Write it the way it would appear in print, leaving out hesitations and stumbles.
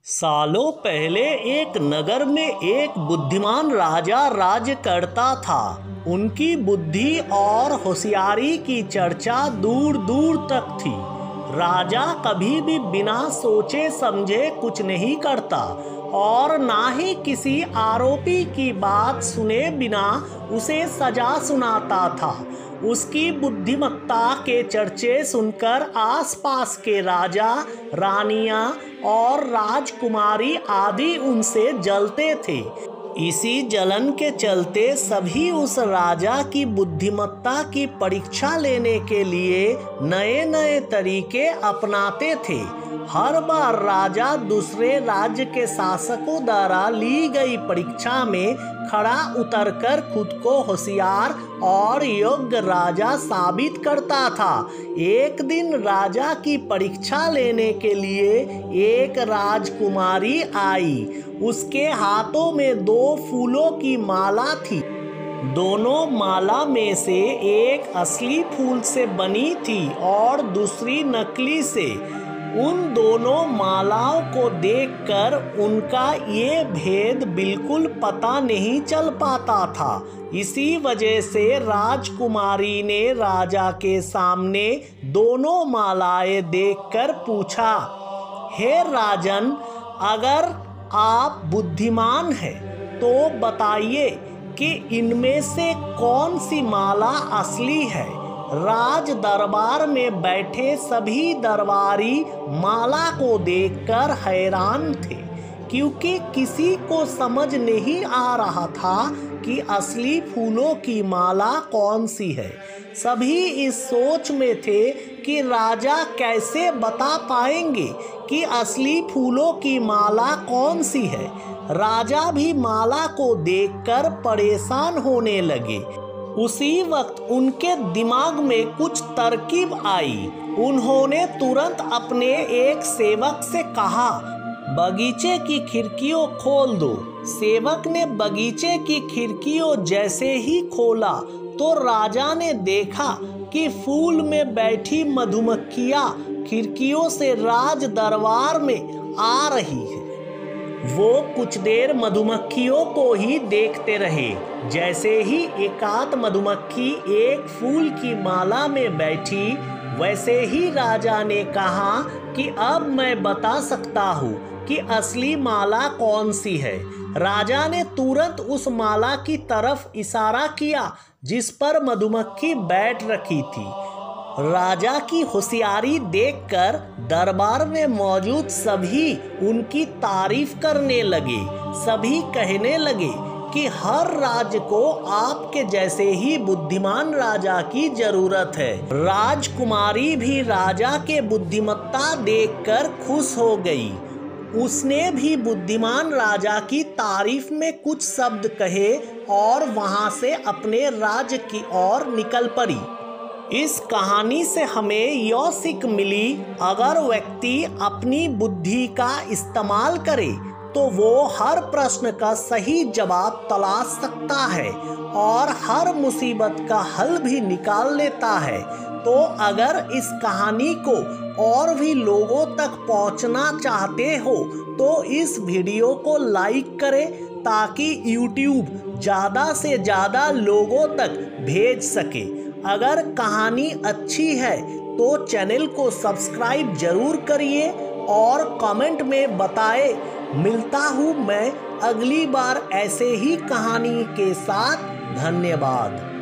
सालों पहले एक नगर में एक बुद्धिमान राजा राज्य करता था। उनकी बुद्धि और होशियारी की चर्चा दूर दूर तक थी। राजा कभी भी बिना सोचे समझे कुछ नहीं करता और ना ही किसी आरोपी की बात सुने बिना उसे सजा सुनाता था। उसकी बुद्धिमत्ता के चर्चे सुनकर आसपास के राजा, रानियां और राजकुमारी आदि उनसे जलते थे। इसी जलन के चलते सभी उस राजा की बुद्धिमत्ता की परीक्षा लेने के लिए नए नए तरीके अपनाते थे। हर बार राजा दूसरे राज्य के शासकों द्वारा ली गई परीक्षा में खड़ा उतरकर खुद को होशियार और योग्य राजा साबित करता था। एक दिन राजा की परीक्षा लेने के लिए एक राजकुमारी आई। उसके हाथों में 2 फूलों की माला थी। दोनों माला में से एक असली फूल से बनी थी और दूसरी नकली से। उन दोनों मालाओं को देखकर उनका ये भेद बिल्कुल पता नहीं चल पाता था। इसी वजह से राजकुमारी ने राजा के सामने दोनों मालाएं देखकर पूछा, हे राजन, अगर आप बुद्धिमान हैं तो बताइए कि इनमें से कौन सी माला असली है। राज दरबार में बैठे सभी दरबारी माला को देखकर हैरान थे, क्योंकि किसी को समझ नहीं आ रहा था कि असली फूलों की माला कौन सी है। सभी इस सोच में थे कि राजा कैसे बता पाएंगे कि असली फूलों की माला कौन सी है। राजा भी माला को देखकर परेशान होने लगे। उसी वक्त उनके दिमाग में कुछ तरकीब आई। उन्होंने तुरंत अपने एक सेवक से कहा, बगीचे की खिड़कियों खोल दो। सेवक ने बगीचे की खिड़कियों जैसे ही खोला तो राजा ने देखा कि फूल में बैठी मधुमक्खियां खिड़कियों से राज दरबार में आ रही है। वो कुछ देर मधुमक्खियों को ही देखते रहे। जैसे ही एकाध मधुमक्खी एक फूल की माला में बैठी, वैसे ही राजा ने कहा कि अब मैं बता सकता हूँ कि असली माला कौन सी है। राजा ने तुरंत उस माला की तरफ इशारा किया जिस पर मधुमक्खी बैठ रखी थी। राजा की होशियारी देखकर दरबार में मौजूद सभी उनकी तारीफ करने लगे। सभी कहने लगे कि हर राज्य को आपके जैसे ही बुद्धिमान राजा की जरूरत है। राजकुमारी भी राजा के बुद्धिमत्ता देखकर खुश हो गई। उसने भी बुद्धिमान राजा की तारीफ में कुछ शब्द कहे और वहां से अपने राज्य की ओर निकल पड़ी। इस कहानी से हमें यह सीख मिली, अगर व्यक्ति अपनी बुद्धि का इस्तेमाल करे तो वो हर प्रश्न का सही जवाब तलाश सकता है और हर मुसीबत का हल भी निकाल लेता है। तो अगर इस कहानी को और भी लोगों तक पहुंचना चाहते हो तो इस वीडियो को लाइक करें ताकि YouTube ज़्यादा से ज़्यादा लोगों तक भेज सके। अगर कहानी अच्छी है तो चैनल को सब्सक्राइब जरूर करिए और कमेंट में बताएं। मिलता हूँ मैं अगली बार ऐसे ही कहानी के साथ। धन्यवाद।